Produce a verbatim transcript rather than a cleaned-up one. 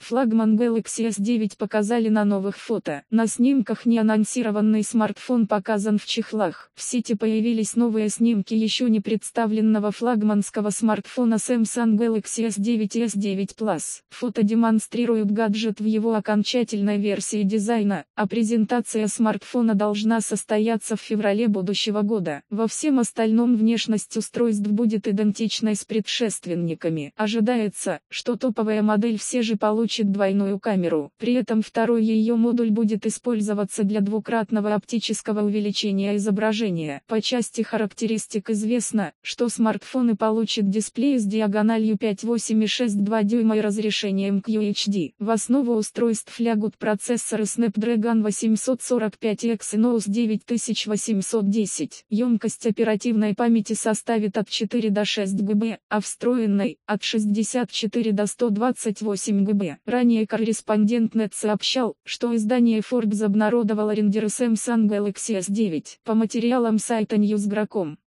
Флагман Galaxy эс девять показали на новых фото. На снимках неанонсированный смартфон показан в чехлах. В сети появились новые снимки еще не представленного флагманского смартфона Samsung Galaxy эс девять и эс девять Plus. Фото демонстрируют гаджет в его окончательной версии дизайна, а презентация смартфона должна состояться в феврале будущего года. Во всем остальном внешность устройств будет идентичной с предшественниками. Ожидается, что топовая модель все же получит двойную камеру. При этом второй ее модуль будет использоваться для двукратного оптического увеличения изображения. По части характеристик известно, что смартфоны получат дисплей с диагональю пять целых восемь десятых — шесть целых два десятых дюйма и разрешением кью эйч ди. В основу устройств лягут процессоры Snapdragon восемьсот сорок пять икс и Exynos девять тысяч восемьсот десять. Емкость оперативной памяти составит от четыре до шести гигабайт, а встроенной – от шестидесяти четырёх до ста двадцати восьми гигабайт. Ранее корреспондент точка нет сообщал, что издание Forbes обнародовало рендеры Samsung Galaxy эс девять. По материалам сайта Newsgro точка com.